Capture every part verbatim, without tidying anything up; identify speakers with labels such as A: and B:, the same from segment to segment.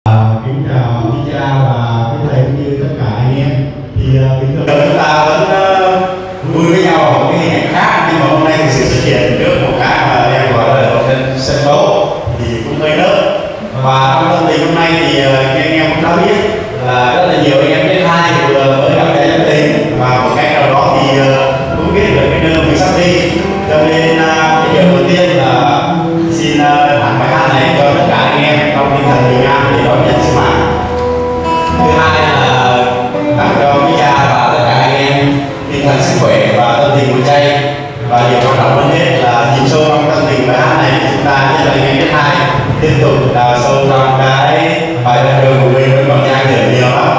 A: Kính chào quý cha và quý thầy cũng như tất cả anh em. Thì kính thưa chúng ta vẫn uh, vui với nhau ở một cái hình ảnh khác, nhưng mà hôm nay thì sự xuất hiện trước một cái mà em gọi là trên sân khấu thì cũng hơi lớn. Và trong tâm tình hôm nay thì uh, anh em cũng đã biết là rất là nhiều anh em đến hai thì vừa mới gặp cái tâm tình, và một cách nào đó thì uh, cũng biết được cái nơi mình sắp đi. Cho nên uh, cái điều đầu tiên là xin uh, tặng bài hát này cho tất cả anh em trong tinh thần bình an để đón nhận sinh mạng. Thứ hai là tặng cho quý cha và tất cả anh em tinh thần sức khỏe và tâm tình vui chay, và điều quan trọng hơn hết là chìm sâu trong tâm tình bài hát này, chúng ta nhất là anh em biết hai tiếp tục đào sâu trong cái bài đoạn đường của mình vẫn còn nhang nhở nhiều lắm.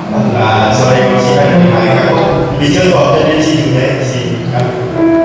A: Và sau đây con xin phép được hai ca khúc vì chưa có cho nên xin như thế xin cảm ơn.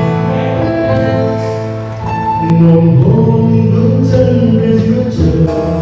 B: Nồng hôn bước chân về giữa trời.